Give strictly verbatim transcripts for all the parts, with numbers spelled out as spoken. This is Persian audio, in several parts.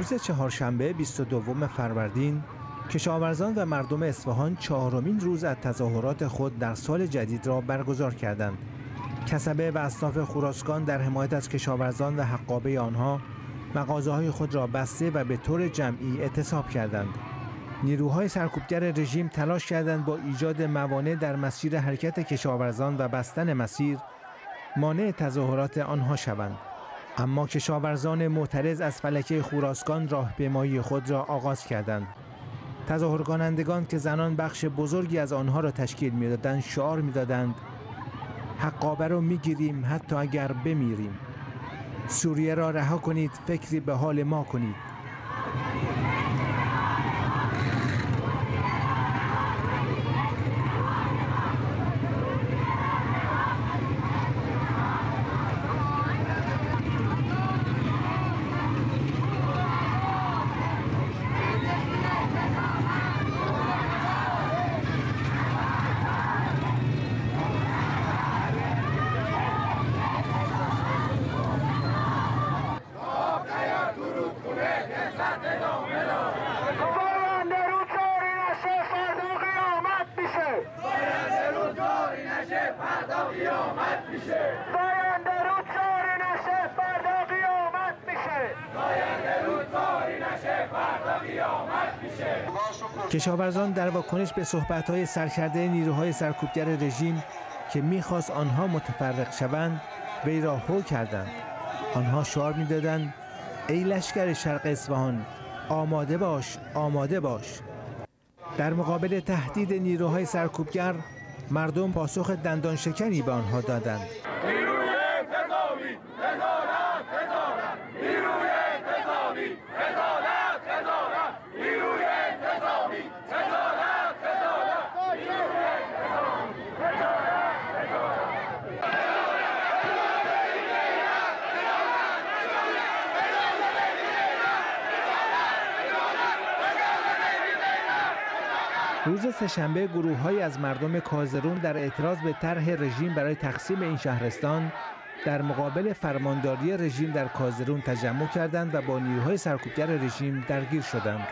روز چهارشنبه بیست و دوم فروردین کشاورزان و مردم اصفهان چهارمین روز از تظاهرات خود در سال جدید را برگزار کردند. کسبه و اصناف خراسان در حمایت از کشاورزان و حقابه آنها مغازه‌های خود را بسته و به طور جمعی اعتصاب کردند. نیروهای سرکوبگر رژیم تلاش کردند با ایجاد موانع در مسیر حرکت کشاورزان و بستن مسیر مانع تظاهرات آنها شوند. اما کشاورزان معترض از فلکه خراسان راهپیمایی خود را آغاز کردند. تظاهر کنندگان که زنان بخش بزرگی از آنها را تشکیل می‌دادند شعار می‌دادند: حقابه را می‌گیریم حتی اگر بمیریم. سوریه را رها کنید، فکری به حال ما کنید. کشاورزان در واکنش به صحبت‌های سرکرده نیروهای سرکوبگر رژیم که می‌خواست آنها متفرق شوند وی را هو کردند. آنها شعار می‌دادند: ای لشکر شرق اصفهان، آماده باش، آماده باش. در مقابل تهدید نیروهای سرکوبگر مردم پاسخ دندان شکنی به آنها دادند. نیروی انتظامی، هزارت، هزارت، نیروی انتظامی، هزارت، هزارت، نیروی انتظامی، هزارت، هزارت، نیروی انتظامی، هزارت، هزارت. روز سه‌شنبه گروه‌هایی از مردم کازرون در اعتراض به طرح رژیم برای تقسیم این شهرستان در مقابل فرمانداری رژیم در کازرون تجمع کردند و با نیروهای سرکوبگر رژیم درگیر شدند.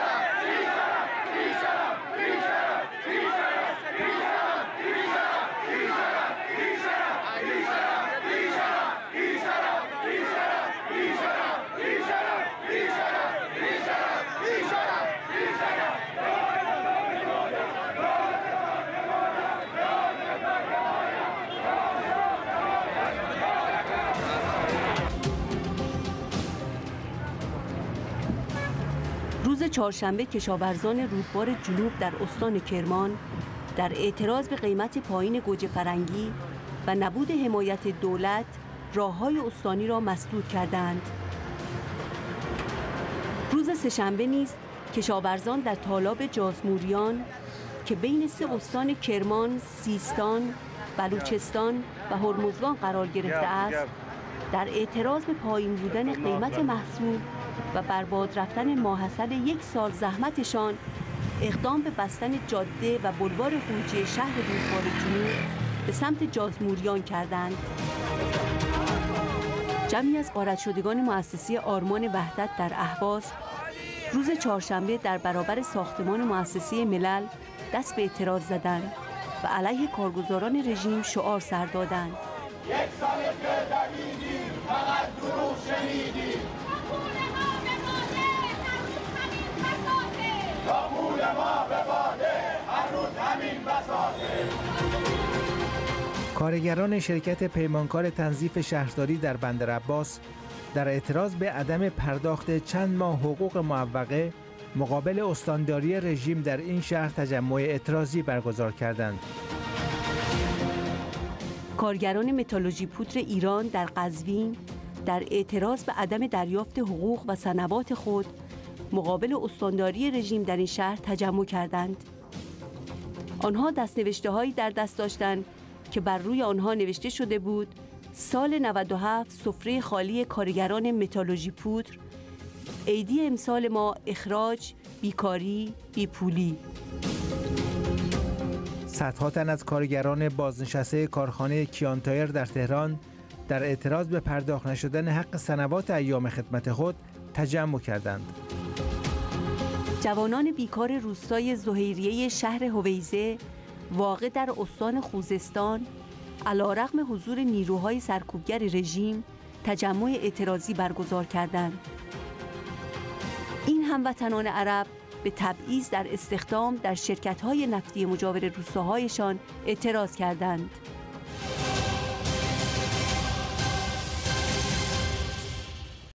روز چهارشنبه کشاورزان رودبار جنوب در استان کرمان در اعتراض به قیمت پایین گوجه فرنگی و نبود حمایت دولت راه‌های استانی را مسدود کردند. روز سه‌شنبه نیز کشاورزان در تالاب جازموریان که بین سه استان کرمان، سیستان، بلوچستان و هرمزگان قرار گرفته است، در اعتراض به پایین بودن قیمت محصول و برباد رفتن ماحصل یک سال زحمتشان اقدام به بستن جاده و بلوار خروجی شهر رودبار جنوب به سمت جازموریان کردند. جمعی از غارت شدگان مؤسسه آرمان وحدت در اهواز روز چهارشنبه در برابر ساختمان مؤسسه ملل دست به اعتراض زدند و علیه کارگزاران رژیم شعار سر دادند. یک سال که دویدیم فقط دروغ شنیدیم، تا مول ما بباده هر روز همین بساطه. کارگران شرکت پیمانکار تنظیف شهرداری در بندرعباس در اعتراض به عدم پرداخت چند ماه حقوق معوقه مقابل استانداری رژیم در این شهر تجمع اعتراضی برگزار کردند. کارگران متالورژی پودر ایران در قزوین در اعتراض به عدم دریافت حقوق و صنوات خود مقابل استانداری رژیم در این شهر تجمع کردند. آنها دست‌نوشته‌هایی در دست داشتند که بر روی آنها نوشته شده بود: سال نود و هفت سفره خالی کارگران متالورژی پودر، عیدی امسال ما اخراج، بیکاری، بیپولی. صدها تن از کارگران بازنشسته کارخانه کیانتایر در تهران در اعتراض به پرداخت نشدن حق صنوات ایام خدمت خود تجمع کردند. جوانان بیکار روستای زهیریه شهر هویزه واقع در استان خوزستان علیرغم حضور نیروهای سرکوبگر رژیم تجمع اعتراضی برگزار کردند. این هموطنان عرب به تبعیض در استخدام در شرکت‌های نفتی مجاور روستاهایشان اعتراض کردند.